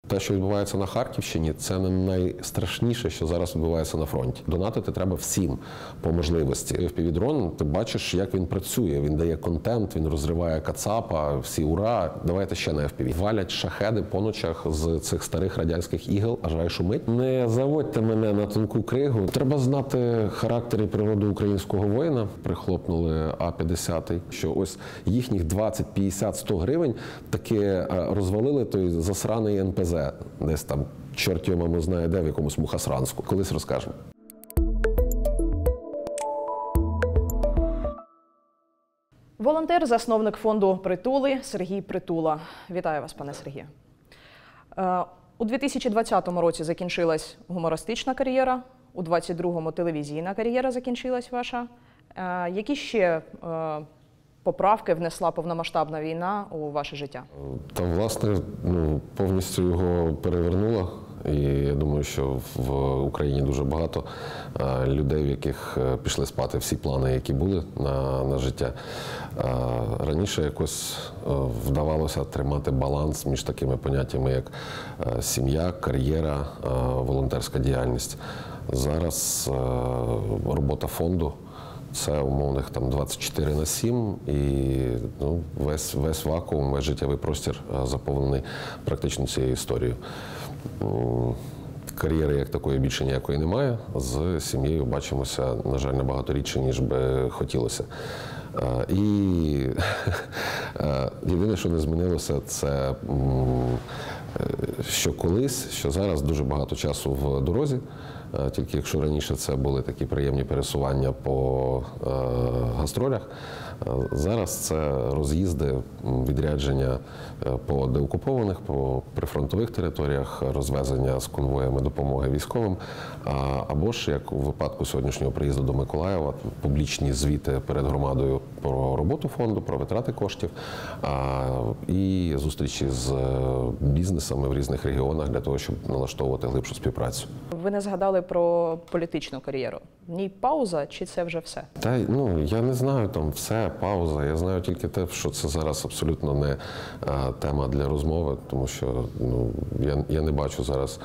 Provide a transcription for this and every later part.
Те, що відбувається на Харківщині, це не найстрашніше, що зараз відбувається на фронті. Донатити треба всім по можливості. FPV-дрон, ти бачиш, як він працює. Він дає контент, він розриває кацапа, всі ура, давайте ще на FPV. Валять шахеди по ночах з цих старих радянських ігел, аж рай шумить. Не заводьте мене на тонку кригу. Треба знати характер і природу українського воїна. Прихлопнули А-50, що ось їхніх 20, 50, 100 гривень таки розвалили той засраний НПЗ. Десь там, чорт його маму знає де, в якомусь Мухасранську. Колись розкажемо. Волонтер, засновник фонду «Притули» Сергій Притула. Вітаю вас, пане Сергію. У 2020 році закінчилась гумористична кар'єра, у 2022-му телевізійна кар'єра закінчилась ваша. Які ще поправки внесла повномасштабна війна у ваше життя? Та, власне, повністю його перевернула. І я думаю, що в Україні дуже багато людей, в яких пішли спати всі плани, які були на життя. Раніше якось вдавалося тримати баланс між такими поняттями, як сім'я, кар'єра, волонтерська діяльність. Зараз робота фонду – це умовних там 24/7, і весь вакуум, весь життєвий простір заповнений практично цією історією. Кар'єри як такої більше ніякої немає. З сім'єю бачимося, на жаль, набагато рідше, ніж би хотілося. І єдине, що не змінилося, це що колись, що зараз дуже багато часу в дорозі. Тільки якщо раніше це були такі приємні пересування по гастролях, зараз це роз'їзди, відрядження по деокупованих, по прифронтових територіях, розвезення з конвоями допомоги військовим, або ж, як у випадку сьогоднішнього приїзду до Миколаєва, публічні звіти перед громадою про роботу фонду, про витрати коштів і зустрічі з бізнесами в різних регіонах для того, щоб налаштовувати глибшу співпрацю. Ви не згадали про політичну кар'єру. В ній пауза чи це вже все? Та, я не знаю, там все, пауза. Я знаю тільки те, що це зараз абсолютно не тема для розмови, тому що я не бачу зараз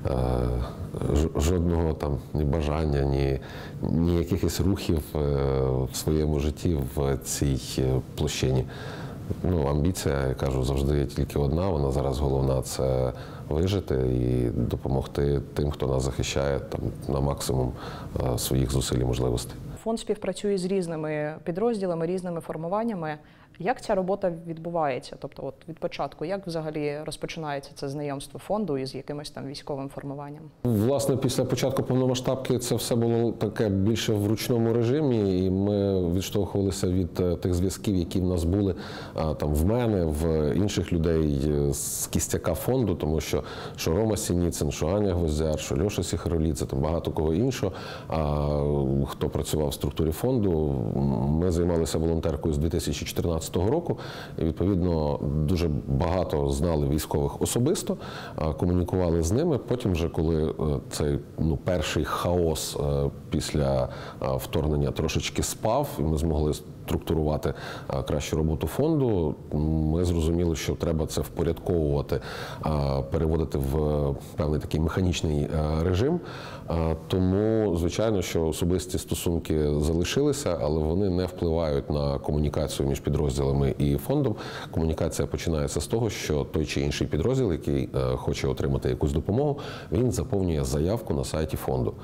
жодного там ні бажання, ні якихось рухів в своєму житті в цій площині. Амбіція, я кажу, завжди є тільки одна, вона зараз головна – це вижити і допомогти тим, хто нас захищає, там, на максимум своїх зусиль і можливостей. Фонд співпрацює з різними підрозділами, різними формуваннями. Як ця робота відбувається? Тобто от від початку, як взагалі розпочинається це знайомство фонду із якимось там військовим формуванням? Власне, після початку повномасштабки це все було таке більше в ручному режимі, і ми відштовхувалися від тих зв'язків, які в нас були там в мене, в інших людей з кістяка фонду, тому що Рома Сініцин, що Аня Гвоздяр, що Льоша Сіхаролідзе, там багато кого іншого, хто працював в структурі фонду. Ми займалися волонтеркою з 2014 року, і, відповідно, дуже багато знали військових особисто, комунікували з ними. Потім вже, коли цей перший хаос після вторгнення трошечки спав, і ми змогли структурувати кращу роботу фонду, ми зрозуміли, що треба це впорядковувати, переводити в певний такий механічний режим. Тому, звичайно, що особисті стосунки залишилися, але вони не впливають на комунікацію між підрозділами і фондом. Комунікація починається з того, що той чи інший підрозділ, який хоче отримати якусь допомогу, він заповнює заявку на сайті фонду.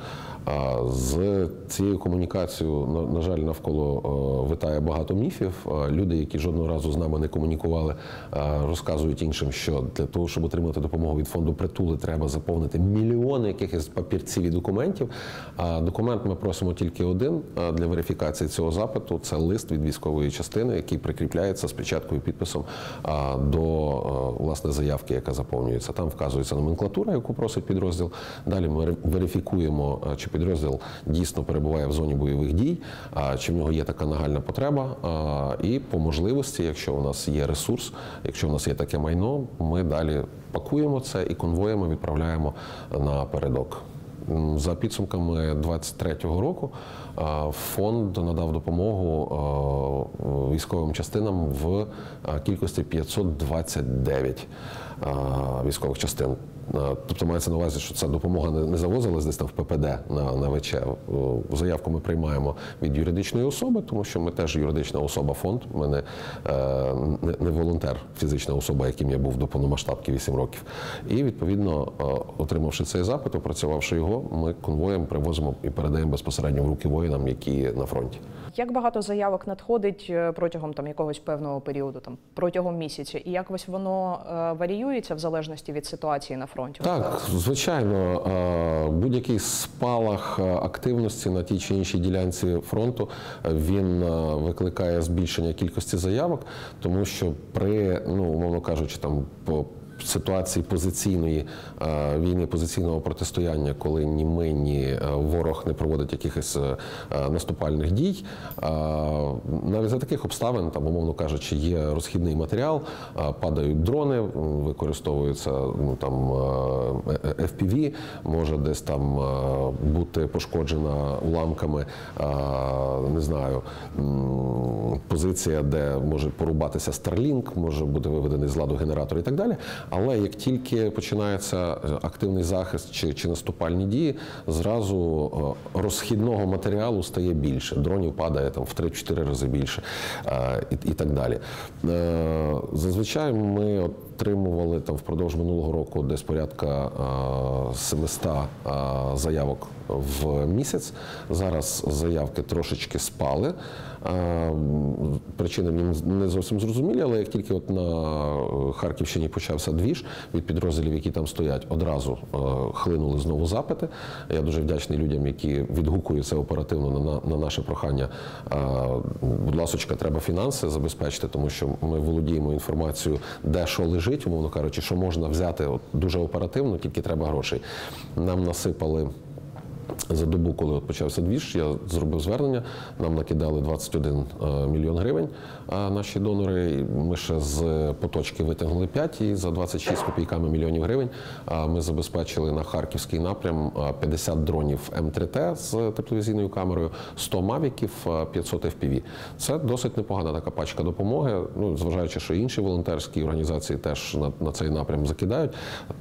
З цією комунікацією, на жаль, навколо витає багато міфів. Люди, які жодного разу з нами не комунікували, розказують іншим, що для того, щоб отримати допомогу від фонду «Притули», треба заповнити мільйони якихось папірців і документів. Документ ми просимо тільки один для верифікації цього запиту. Це лист від військової частини, який прикріпляється з печаткою і підписом до, власне, заявки, яка заповнюється. Там вказується номенклатура, яку просить підрозділ. Далі ми верифікуємо, чи підрозділ дійсно перебуває в зоні бойових дій, чи в нього є така нагальна потреба. І по можливості, якщо у нас є ресурс, якщо у нас є таке майно, ми далі пакуємо це і конвоями відправляємо на передок. За підсумками 2023 року фонд надав допомогу військовим частинам в кількості 529 військових частин. Тобто мається на увазі, що ця допомога не завозилась десь там в ППД на ВЧ. Заявку ми приймаємо від юридичної особи, тому що ми теж юридична особа фонд. Ми не волонтер, фізична особа, яким я був до повномасштабки 8 років. І відповідно, отримавши цей запит, опрацювавши його, ми конвоєм привозимо і передаємо безпосередньо в руки воїнам, які на фронті. Як багато заявок надходить протягом якогось певного періоду, протягом місяця, і як ось воно варіюється в залежності від ситуації на фронті? Так, звичайно, будь-який спалах активності на тій чи іншій ділянці фронту, він викликає збільшення кількості заявок, тому що при, умовно кажучи, по ситуації позиційної війни, позиційного протистояння, коли ні ми, ні ворог не проводить якихось наступальних дій, навіть за таких обставин, умовно кажучи, є розхідний матеріал, падають дрони, використовуються FPV, може десь там бути пошкоджена уламками, не знаю, позиція, де може порубатися Starlink, може бути виведений з ладу генератор і так далі. Але як тільки починається активний захист чи наступальні дії, зразу розхідного матеріалу стає більше. Дронів падає в 3-4 рази більше і так далі. Зазвичай ми отримували впродовж минулого року десь порядка 700 заявок в місяць. Зараз заявки трошечки спали. Причини мені не зовсім зрозумілі, але як тільки на Харківщині почався двіж від підрозділів, які там стоять, одразу хлинули знову запити. Я дуже вдячний людям, які відгукуються оперативно на наше прохання. Будь ласочка, треба фінанси забезпечити, тому що ми володіємо інформацією, де що лежить, умовно кажучи, що можна взяти дуже оперативно, тільки треба грошей. Нам насипали за добу, коли почався двіж, я зробив звернення, нам накидали 21 мільйон гривень наші донори. Ми ще з поточки витягнули 5 і за 26 копійками мільйонів гривень ми забезпечили на Харківський напрям 50 дронів М3Т з тепловізійною камерою, 100 мавіків, 500 FPV. Це досить непогана така пачка допомоги. Зважаючи, що інші волонтерські організації теж на цей напрям закидають,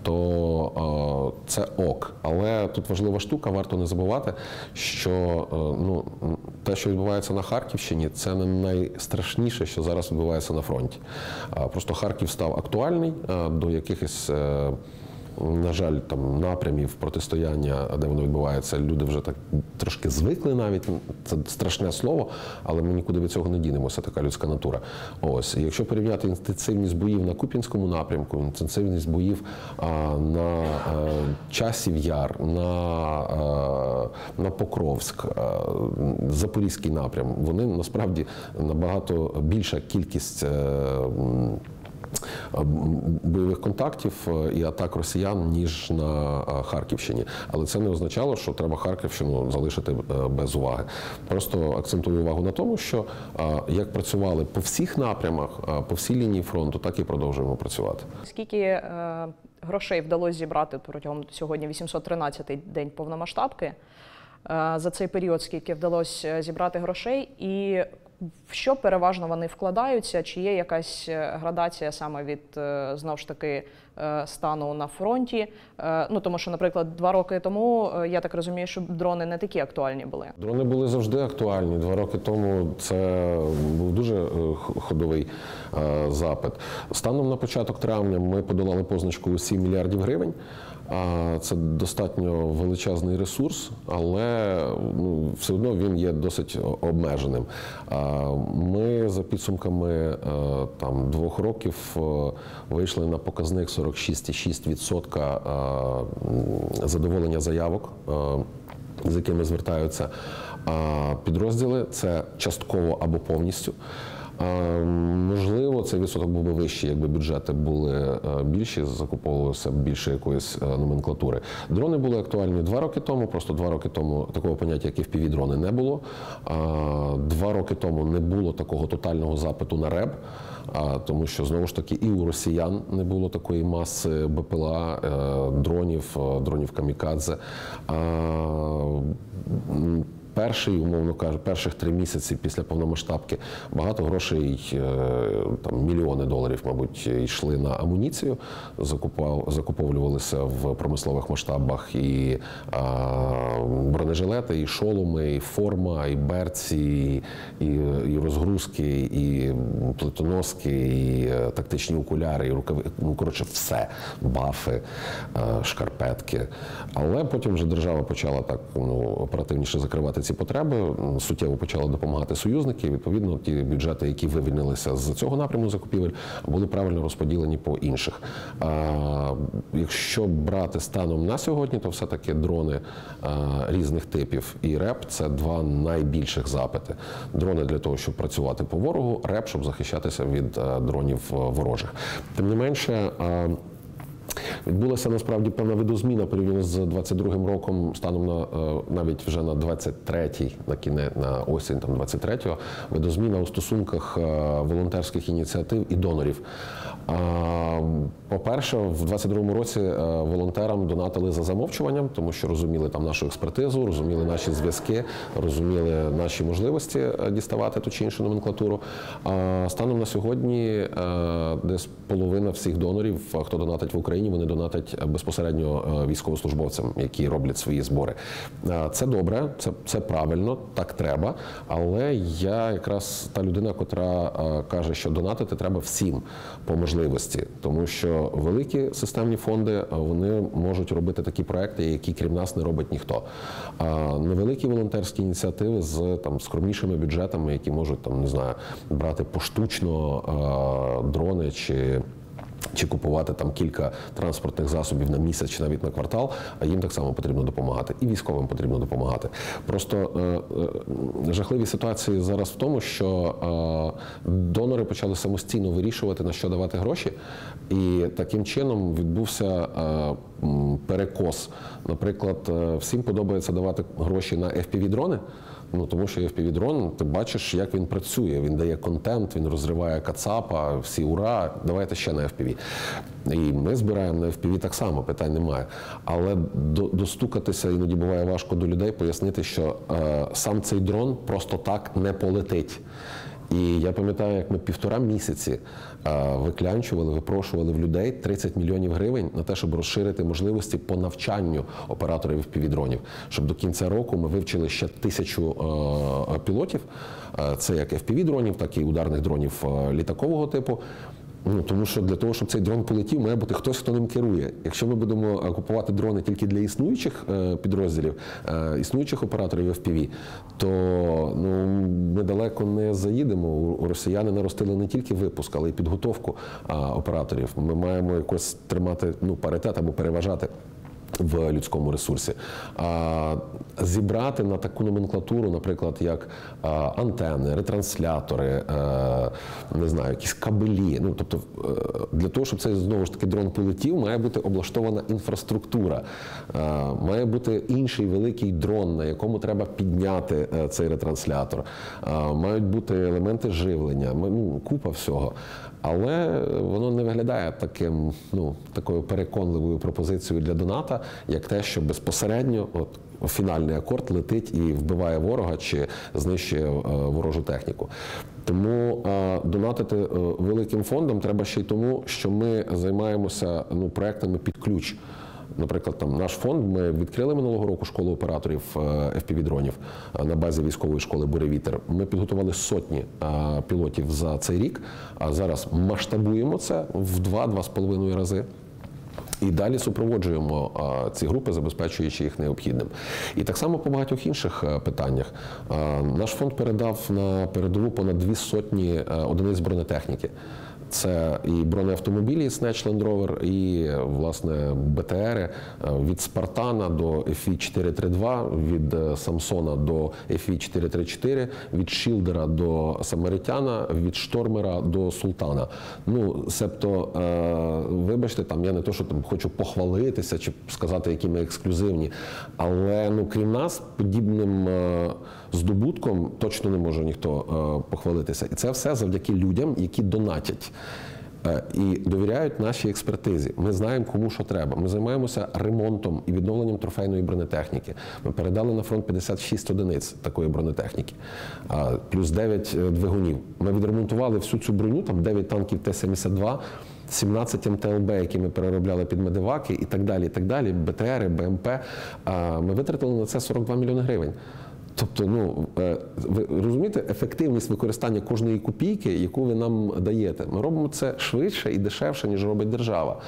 то це ок. Але тут важлива штука, варто не забувати, що те, що відбувається на Харківщині, це не найстрашніше, що зараз відбувається на фронті. Просто Харків став актуальний до якихось, на жаль, напрямів протистояння, де воно відбувається. Люди вже так трошки звикли навіть, це страшне слово, але ми нікуди від цього не дінемося, така людська натура. Ось. І якщо порівняти інтенсивність боїв на Куп'янському напрямку, інтенсивність боїв на Часів Яр, на Покровськ, Запорізький напрям, вони насправді набагато більша кількість бойових контактів і атак росіян, ніж на Харківщині. Але це не означало, що треба Харківщину залишити без уваги. Просто акцентую увагу на тому, що як працювали по всіх напрямах, по всій лінії фронту, так і продовжуємо працювати. Скільки грошей вдалося зібрати протягом сьогодні 813-й день повномасштабки? За цей період скільки вдалося зібрати грошей і в що переважно вони вкладаються? Чи є якась градація саме від, знову ж таки, стану на фронті? Тому що, наприклад, 2 роки тому, я так розумію, що дрони не такі актуальні були. Дрони були завжди актуальні. 2 роки тому це був дуже ходовий запит. Станом на початок травня ми подолали позначку у 7 мільярдів гривень. Це достатньо величезний ресурс, але все одно він є досить обмеженим. Ми за підсумками 2 років вийшли на показник 46,6% задоволення заявок, з якими звертаються підрозділи. Це частково або повністю. Можливо, цей відсоток був би вищий, якби бюджети були більші, закуповувалося більше якоїсь номенклатури. Дрони були актуальні 2 роки тому, просто 2 роки тому такого поняття, як FPV-дрони, не було. 2 роки тому не було такого тотального запиту на РЕБ, тому що, знову ж таки, і у росіян не було такої маси БПЛА, дронів камікадзе. Умовно кажучи, перших 3 місяці після повномасштабки багато грошей, там мільйони доларів, мабуть, йшли на амуніцію, закуповувалися в промислових масштабах і бронежилети, і шоломи, і форма, і берці, і розгрузки, і плитоноски, і тактичні окуляри, і рукави, ну, коротше, все, бафи, шкарпетки. Але потім вже держава почала так, оперативніше закривати ці потреби, суттєво почали допомагати союзники, і, відповідно, ті бюджети, які вивільнилися з цього напряму закупівель, були правильно розподілені по інших. Якщо брати станом на сьогодні, то все-таки дрони різних типів і РЕП – це 2 найбільших запити. Дрони для того, щоб працювати по ворогу, РЕП, щоб захищатися від дронів ворожих. Тим не менше, відбулася насправді певна видозміна порівняно з 22-м роком, станом на навіть вже на 23-й, на осінь 23-го, видозміна у стосунках волонтерських ініціатив і донорів. По-перше, в 22-му році волонтерам донатили за замовчуванням, тому що розуміли там нашу експертизу, розуміли наші зв'язки, розуміли наші можливості діставати ту чи іншу номенклатуру. Станом на сьогодні десь половина всіх донорів, хто донатить в Україні, вони донатять безпосередньо військовослужбовцям, які роблять свої збори. Це добре, це правильно, так треба, але я якраз та людина, котра каже, що донатити треба всім по можливості, тому що великі системні фонди, вони можуть робити такі проекти, які крім нас не робить ніхто. Невеликі волонтерські ініціативи з там скромнішими бюджетами, які можуть там, не знаю, брати поштучно дрони чи купувати там кілька транспортних засобів на місяць чи навіть на квартал, а їм так само потрібно допомагати. І військовим потрібно допомагати. Просто жахливі ситуації зараз в тому, що донори почали самостійно вирішувати, на що давати гроші, і таким чином відбувся перекос. Наприклад, всім подобається давати гроші на FPV-дрони, тому що FPV-дрон, ти бачиш, як він працює, він дає контент, він розриває кацапа, всі ура, давайте ще на FPV. І ми збираємо на FPV так само, питань немає. Але достукатися іноді буває важко до людей, пояснити, що сам цей дрон просто так не полетить. І я пам'ятаю, як ми 1,5 місяці виклянчували, випрошували в людей 30 мільйонів гривень на те, щоб розширити можливості по навчанню операторів FPV-дронів. Щоб до кінця року ми вивчили ще 1000 пілотів, це як FPV-дронів, так і ударних дронів літакового типу. Тому що для того, щоб цей дрон полетів, має бути хтось, хто ним керує. Якщо ми будемо купувати дрони тільки для існуючих підрозділів, існуючих операторів FPV, то ми далеко не заїдемо. У росіяни наростили не тільки випуск, але й підготовку операторів. Ми маємо якось тримати паритет або переважати в людському ресурсі. Зібрати на таку номенклатуру, наприклад, як антени, ретранслятори, не знаю, якісь кабелі. Тобто, для того, щоб цей, знову ж таки, дрон полетів, має бути облаштована інфраструктура. Має бути інший великий дрон, на якому треба підняти цей ретранслятор. Мають бути елементи живлення, купа всього. Але воно не виглядає такою переконливою пропозицією для доната, як те, що безпосередньо фінальний акорд летить і вбиває ворога чи знищує ворожу техніку. Тому донатити великим фондом треба ще й тому, що ми займаємося проектами під ключ. Наприклад, наш фонд, ми відкрили минулого року школу операторів FPV-дронів на базі військової школи «Буревітер». Ми підготували сотні пілотів за цей рік, а зараз масштабуємо це в 2-2,5 рази. І далі супроводжуємо ці групи, забезпечуючи їх необхідним. І так само по багатьох інших питаннях. Наш фонд передав на передову понад 200 одиниць бронетехніки. Це і бронеавтомобілі Snatch Land Rover, і, власне, БТРи від Спартана до FE-432, від Самсона до FE-434, від Шілдера до Самаритяна, від Штормера до Султана. Ну, себто, вибачте, там, я не то, що там хочу похвалитися чи сказати, які ми ексклюзивні, але, ну, крім нас, подібним здобутком точно не може ніхто похвалитися. І це все завдяки людям, які донатять і довіряють нашій експертизі. Ми знаємо, кому що треба. Ми займаємося ремонтом і відновленням трофейної бронетехніки. Ми передали на фронт 56 одиниць такої бронетехніки, плюс 9 двигунів. Ми відремонтували всю цю броню, там 9 танків Т-72, 17 МТЛБ, які ми переробляли під медиваки і так далі, БТРи, БМП. Ми витратили на це 42 мільйони гривень. Тобто, ну, ви розумієте, ефективність використання кожної копійки, яку ви нам даєте. Ми робимо це швидше і дешевше, ніж робить держава.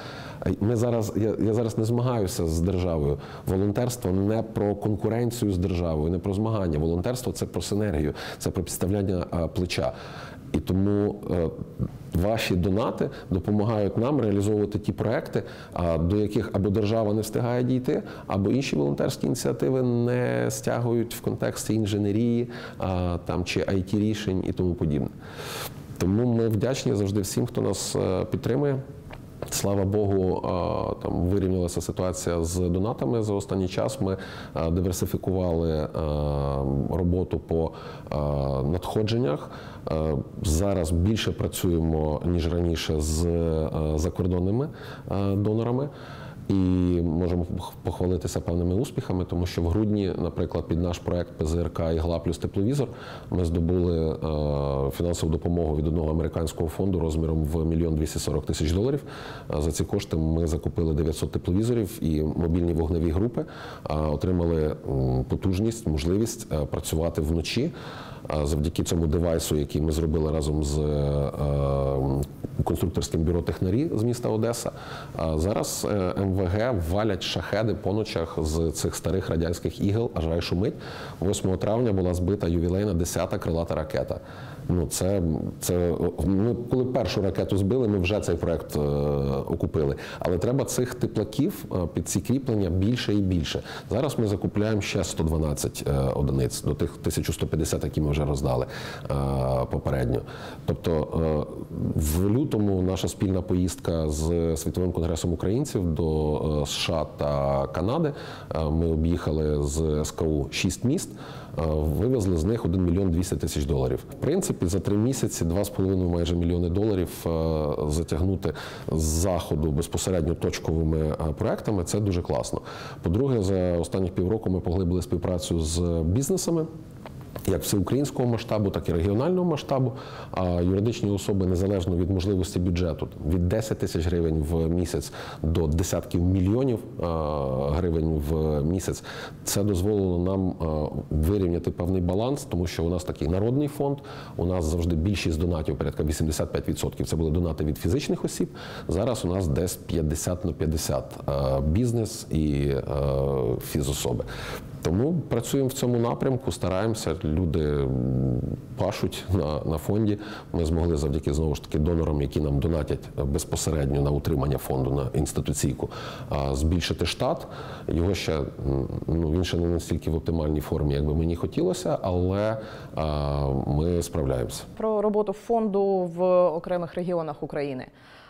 Я зараз не змагаюся з державою. Волонтерство не про конкуренцію з державою, не про змагання. Волонтерство – це про синергію, це про підставляння плеча. І тому ваші донати допомагають нам реалізовувати ті проекти, до яких або держава не встигає дійти, або інші волонтерські ініціативи не стягують в контексті інженерії там, чи IT-рішень і тому подібне. Тому ми вдячні завжди всім, хто нас підтримує. Слава Богу, там вирівнялася ситуація з донатами за останній час. Ми диверсифікували роботу по надходженнях. Зараз більше працюємо, ніж раніше, з закордонними донорами. І можемо похвалитися певними успіхами, тому що в грудні, наприклад, під наш проект ПЗРК «Ігла плюс тепловізор» ми здобули фінансову допомогу від одного американського фонду розміром в $1 240 000. За ці кошти ми закупили 900 тепловізорів і мобільні вогневі групи, отримали потужність, можливість працювати вночі. Завдяки цьому девайсу, який ми зробили разом з конструкторським бюро «Технарі» з міста Одеса, зараз МВГ валять шахеди по ночах з цих старих радянських ігел, аж рай шумить. 8 травня була збита ювілейна 10-та крилата ракета. Ну, ми коли першу ракету збили, ми вже цей проект окупили. Але треба цих теплаків під ці кріплення більше і більше. Зараз ми закупляємо ще 112 одиниць до тих 1150, які ми вже роздали попередньо. Тобто в лютому наша спільна поїздка з Світовим конгресом українців до США та Канади. Ми об'їхали з СКУ 6 міст. Вивезли з них $1 200 000. В принципі, за 3 місяці 2,5 майже мільйони доларів затягнути з заходу безпосередньо точковими проектами – це дуже класно. По-друге, за останніх півроку ми поглибили співпрацю з бізнесами, як всеукраїнського масштабу, так і регіонального масштабу, а юридичні особи незалежно від можливості бюджету від 10 тисяч гривень в місяць до десятків мільйонів гривень в місяць. Це дозволило нам вирівняти певний баланс, тому що у нас такий народний фонд, у нас завжди більшість донатів, порядка 85%, це були донати від фізичних осіб, зараз у нас десь 50 на 50 бізнес і фізособи. Тому працюємо в цьому напрямку, стараємося, люди пашуть на фонді. Ми змогли завдяки, знову ж таки, донорам, які нам донатять безпосередньо на утримання фонду, на інституційку, збільшити штат. Його ще, він ще не настільки в оптимальній формі, як би мені хотілося, але ми справляємося. Про роботу фонду в окремих регіонах України.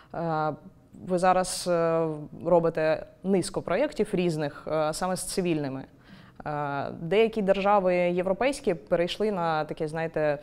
Ви зараз робите низку проєктів різних, саме з цивільними. Деякі держави європейські перейшли на таке, знаєте,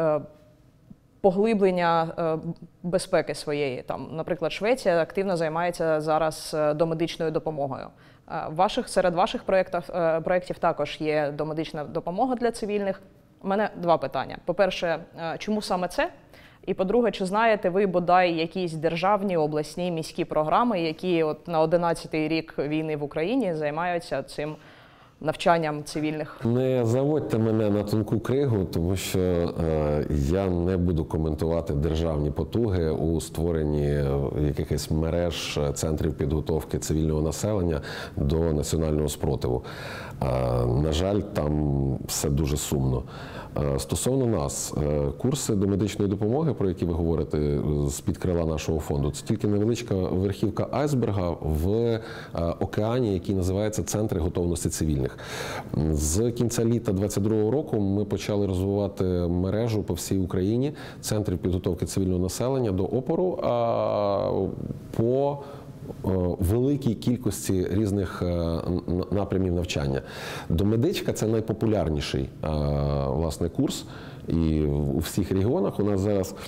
поглиблення безпеки своєї. Там, наприклад, Швеція активно займається зараз домедичною допомогою. Серед ваших проєктів також є домедична допомога для цивільних. У мене 2 питання. По-перше, чому саме це? І по-друге, чи знаєте ви бодай якісь державні, обласні, міські програми, які от на 11-й рік війни в Україні займаються цим навчанням цивільних? Не заводьте мене на тонку кригу, тому що я не буду коментувати державні потуги у створенні якихось мереж, центрів підготовки цивільного населення до національного спротиву. На жаль, там все дуже сумно. Стосовно нас, курси до медичної допомоги, про які ви говорите, з-під крила нашого фонду, це тільки невеличка верхівка айсберга в океані, який називається «Центри готовності цивільних». З кінця літа 2022 року ми почали розвивати мережу по всій Україні центрів підготовки цивільного населення до опору по великій кількості різних напрямів навчання. Домедичка – це найпопулярніший, власне, курс. І у всіх регіонах у нас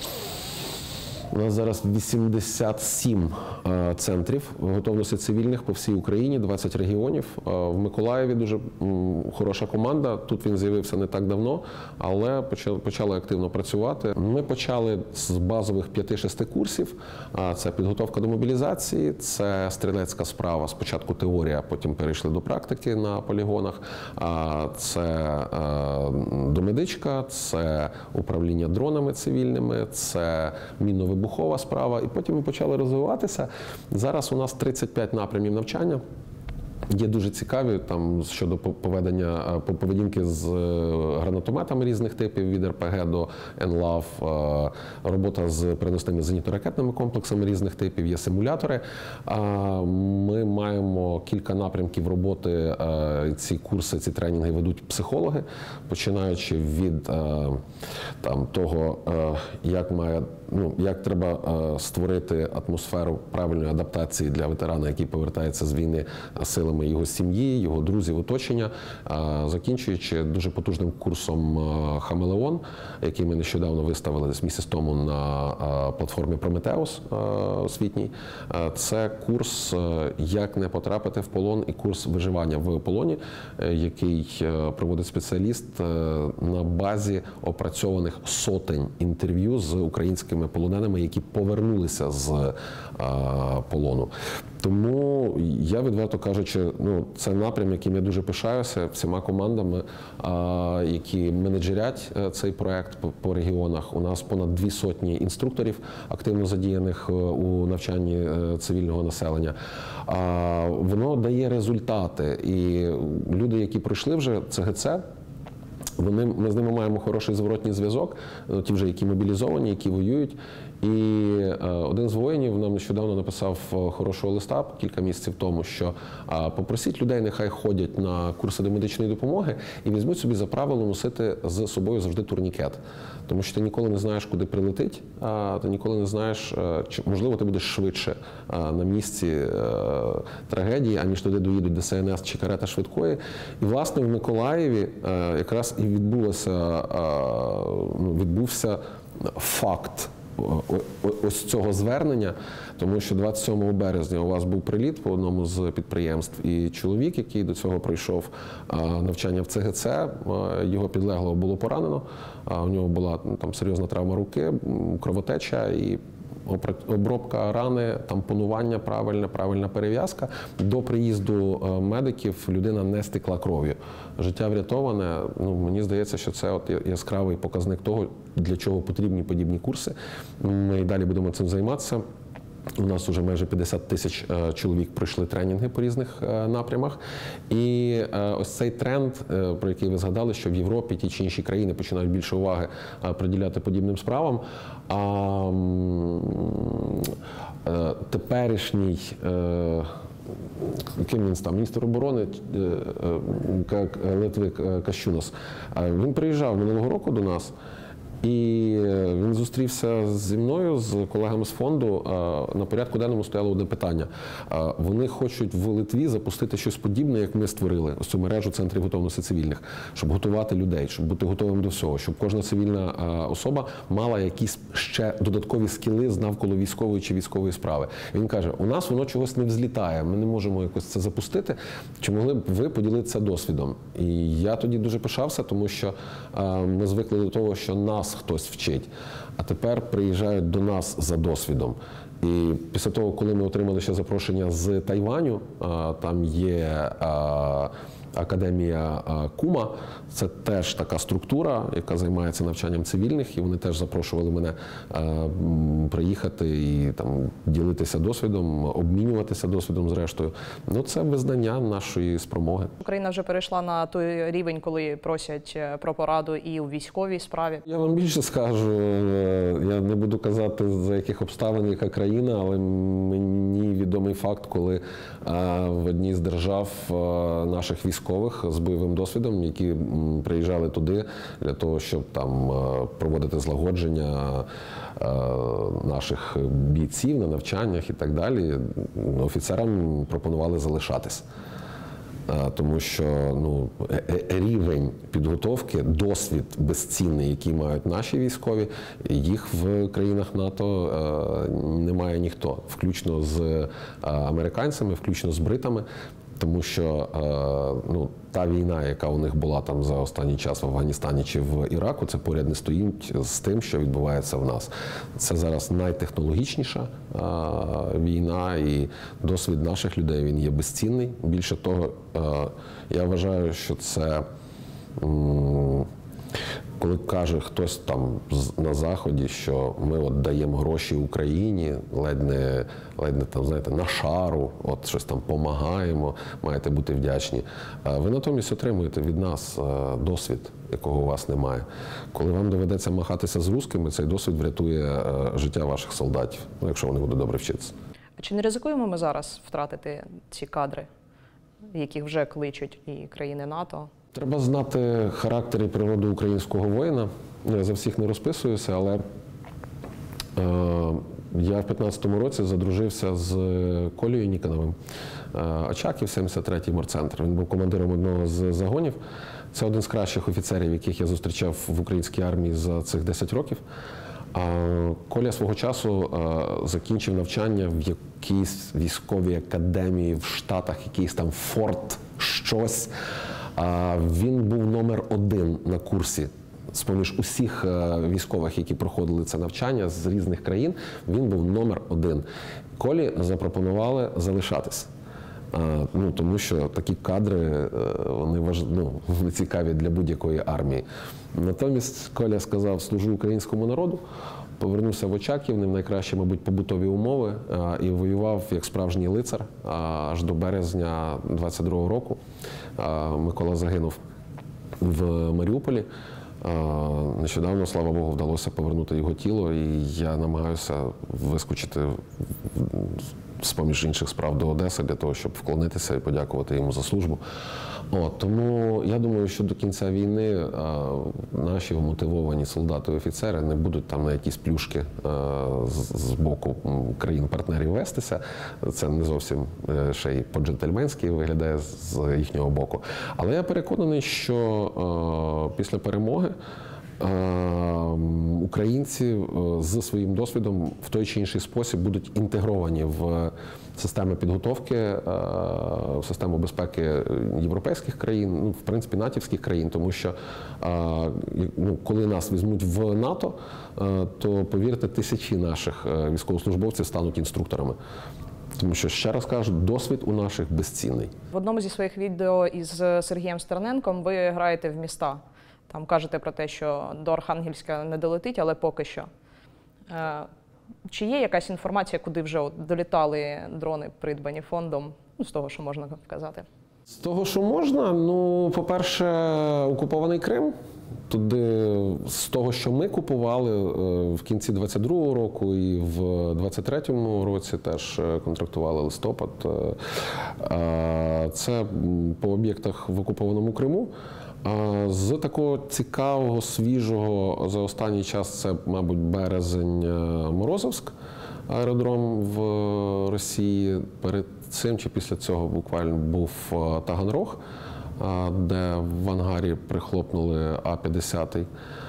зараз 87 центрів готовності цивільних по всій Україні, 20 регіонів. В Миколаєві дуже хороша команда. Тут він з'явився не так давно, але почали активно працювати. Ми почали з базових 5-6 курсів. Це підготовка до мобілізації, це стрілецька справа, спочатку теорія, потім перейшли до практики на полігонах. Це домедичка, це управління дронами цивільними, це мінно-вибухова справа, і потім ми почали розвиватися. Зараз у нас 35 напрямів навчання. Є дуже цікаві там щодо поведінки з гранатометами різних типів, від РПГ до НЛАВ, робота з переносними зенітно-ракетними комплексами різних типів, є симулятори. Ми маємо кілька напрямків роботи. Ці курси, ці тренінги ведуть психологи, починаючи від того, як треба створити атмосферу правильної адаптації для ветерана, який повертається з війни, силами його сім'ї, його друзів, оточення, закінчуючи дуже потужним курсом «Хамелеон», який ми нещодавно виставили десь місяць тому на платформі «Прометеус» освітній. Це курс «Як не потрапити в полон» і курс виживання в полоні, який проводить спеціаліст на базі опрацьованих сотень інтерв'ю з українськими полоненими, які повернулися з полону. Тому я, відверто кажучи, це напрям, яким я дуже пишаюся всіма командами, які менеджерять цей проект по регіонах. У нас понад 200 інструкторів, активно задіяних у навчанні цивільного населення. Воно дає результати. І люди, які пройшли вже ЦГЦ, ми з ними маємо хороший зворотній зв'язок, ті вже, які мобілізовані, які воюють. І один з воїнів нам нещодавно написав хорошого листа кілька місяців тому, що попросіть людей, нехай ходять на курси до медичної допомоги і візьмуть собі за правило носити з собою завжди турнікет. Тому що ти ніколи не знаєш, куди прилетить, ти ніколи не знаєш, можливо, ти будеш швидше на місці трагедії, аніж туди доїдуть ДСНС чи карета швидкої. І, власне, в Миколаєві якраз і відбувся факт ось цього звернення, тому що 27 березня у вас був приліт по одному з підприємств, і чоловік, який до цього пройшов навчання в ЦГЦ, його підлеглого було поранено, у нього була там серйозна травма руки, кровотеча і обробка рани, тампонування правильна перев'язка. До приїзду медиків людина не стекла кров'ю. Життя врятоване. Мені здається, що це яскравий показник того, для чого потрібні подібні курси. Ми і далі будемо цим займатися. У нас вже майже 50 тисяч чоловік пройшли тренінги по різних напрямах. І ось цей тренд, про який ви згадали, що в Європі ті чи інші країни починають більше уваги приділяти подібним справам. Теперішній, яким він став, міністр оборони Литви Кащунас, він приїжджав минулого року до нас. І він зустрівся зі мною, з колегами з фонду. На порядку денному стояло одне питання. Вони хочуть в Литві запустити щось подібне, як ми створили, ось цю мережу центрів готовності цивільних, щоб готувати людей, щоб бути готовим до всього, щоб кожна цивільна особа мала якісь ще додаткові скіли з навколо військової чи військової справи. І він каже, у нас воно чогось не взлітає, ми не можемо якось це запустити, чи могли б ви поділитися досвідом? І я тоді дуже пишався, тому що ми звикли до того, що нас хтось вчить, а тепер приїжджають до нас за досвідом. І після того, коли ми отримали ще запрошення з Тайваню, там є академія Кума. Це теж така структура, яка займається навчанням цивільних, і вони теж запрошували мене приїхати і там ділитися досвідом, обмінюватися досвідом зрештою. Ну, це визнання нашої спромоги. Україна вже перейшла на той рівень, коли просять про пораду і у військовій справі. Я вам більше скажу, я не буду казати, за яких обставин яка країна, але мені відомий факт, коли в одній з держав наших військових з бойовим досвідом, які приїжджали туди для того, щоб там проводити злагодження наших бійців на навчаннях і так далі, офіцерам пропонували залишатись. Тому що рівень підготовки, досвід безцінний, який мають наші військові, їх в країнах НАТО немає ніхто, включно з американцями, включно з бритами. Тому що та війна, яка у них була там за останній час в Афганістані чи в Іраку, це поряд не стоїть з тим, що відбувається в нас. Це зараз найтехнологічніша війна, і досвід наших людей, він є безцінний. Більше того, я вважаю, що це, коли каже хтось там на Заході, що ми от даємо гроші Україні, ледь не там, знаєте, на шару, от щось там помагаємо, маєте бути вдячні. Ви натомість отримуєте від нас досвід, якого у вас немає. Коли вам доведеться махатися з русскими, цей досвід врятує життя ваших солдатів, якщо вони будуть добре вчитися. А чи не ризикуємо ми зараз втратити ці кадри, яких вже кличуть і країни НАТО? Треба знати характер і природу українського воїна. Я за всіх не розписуюся, але я в 15-му році задружився з Колею Ніконовим. Очаків, 73-й морцентр. Він був командиром одного з загонів. Це один з кращих офіцерів, яких я зустрічав в українській армії за цих 10 років. Коля свого часу закінчив навчання в якійсь військовій академії в Штатах, якийсь там Форт щось. Він був номер 1 на курсі. З-поміж усіх військових, які проходили це навчання з різних країн, він був номер 1. Колі запропонували залишатись. Тому що такі кадри, вони цікаві для будь-якої армії. Натомість Коля сказав: служу українському народу, повернувся в Очаків, не в найкращі, мабуть, побутові умови, і воював як справжній лицар аж до березня 22-го року. Микола загинув в Маріуполі. Нещодавно, слава Богу, вдалося повернути його тіло, і я намагаюся вискочити з-поміж інших справ до Одеси для того, щоб вклонитися і подякувати йому за службу. Тому я думаю, що до кінця війни наші вмотивовані солдати і офіцери не будуть там на якісь плюшки з боку країн-партнерів вестися. Це не зовсім ще й по-джентльменськи виглядає з їхнього боку. Але я переконаний, що після перемоги українці з своїм досвідом в той чи інший спосіб будуть інтегровані в систему підготовки, в систему безпеки європейських країн, в принципі, натівських країн, тому що коли нас візьмуть в НАТО, то, повірте, тисячі наших військовослужбовців стануть інструкторами. Тому що, ще раз кажу, досвід у наших безцінний. В одному зі своїх відео із Сергієм Стерненком ви граєте в міста. Там кажете про те, що до Архангельська не долетить, але поки що. Чи є якась інформація, куди вже долітали дрони, придбані фондом, з того, що можна вказати? З того, що можна, по-перше, окупований Крим. Туди, з того, що ми купували в кінці 22-го року і в 23-му році теж контрактували листопад. Це по об'єктах в окупованому Криму. З такого цікавого, свіжого за останній час це, мабуть, березень, Морозовськ, аеродром в Росії. Перед цим чи після цього буквально був Таганрог, де в ангарі прихлопнули А-50.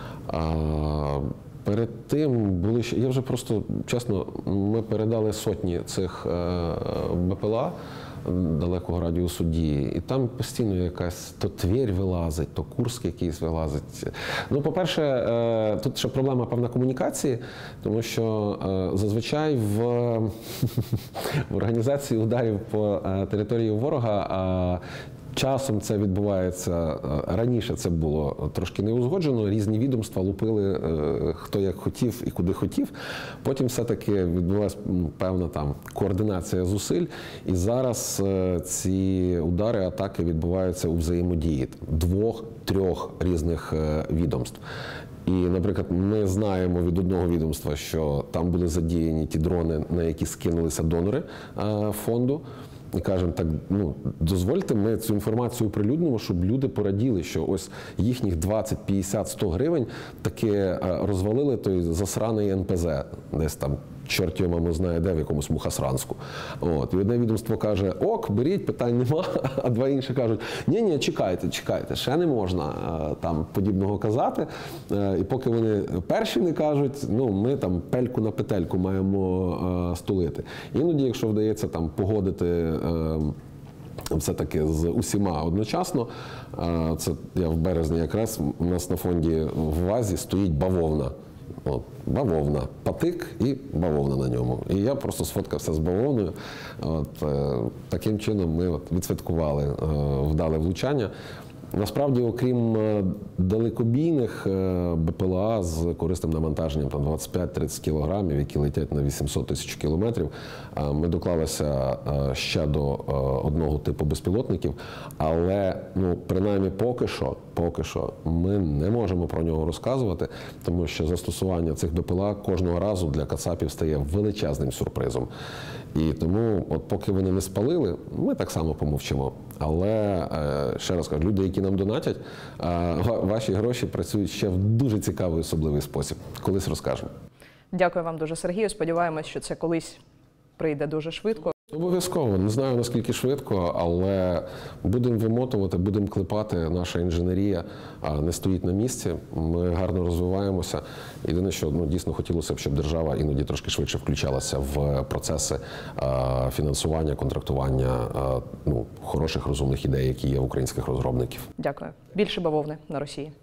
Перед тим були ще, я вже просто, чесно, ми передали сотні цих БПЛА далекого радіусу дії, і там постійно якась то Тверь вилазить, то Курськ якийсь вилазить. По-перше, тут ще проблема певна комунікації, тому що зазвичай в організації ударів по території ворога Часом це відбувається, раніше це було трошки неузгоджено, різні відомства лупили хто як хотів і куди хотів. Потім все-таки відбулася певна там координація зусиль, і зараз ці удари, атаки відбуваються у взаємодії двох-трьох різних відомств. І, наприклад, ми знаємо від одного відомства, що там були задіяні ті дрони, на які скинулися донори фонду. І кажемо, так, ну, дозвольте, ми цю інформацію оприлюднимо, щоб люди пораділи, що ось їхніх 20, 50, 100 гривень таки розвалили той засраний НПЗ, десь там, чорт його, маму знає де, в якомусь Мухосранську. От. І одне відомство каже, ок, беріть, питань нема, а два інші кажуть, ні, чекайте, ще не можна там подібного казати. І поки вони перші не кажуть, ну, ми там пельку на петельку маємо стулити. Іноді, якщо вдається там погодити все-таки з усіма одночасно, це я в березні якраз, у нас на фонді в вазі стоїть бавовна. От, бавовна, патик і бавовна на ньому. І я просто сфоткався з бавовною. От, таким чином ми відсвяткували вдале влучання. Насправді, окрім далекобійних БПЛА з корисним навантаженням 25-30 кілограмів, які летять на 800 тисяч кілометрів, ми доклалися ще до одного типу безпілотників, але, ну, принаймні поки що ми не можемо про нього розказувати, тому що застосування цих БПЛА кожного разу для кацапів стає величезним сюрпризом. І тому, от поки вони не спалили, ми так само помовчимо. Але, ще раз кажу, люди, які нам донатять, ваші гроші працюють ще в дуже цікавий, особливий спосіб. Колись розкажемо. Дякую вам дуже, Сергію. Сподіваємось, що це колись прийде дуже швидко. Обов'язково. Не знаю, наскільки швидко, але будемо вимотувати, будемо клепати. Наша інженерія не стоїть на місці. Ми гарно розвиваємося. Єдине, що дійсно хотілося б, щоб держава іноді трошки швидше включалася в процеси фінансування, контрактування хороших, розумних ідей, які є в українських розробників. Дякую. Більше бавовни на Росії.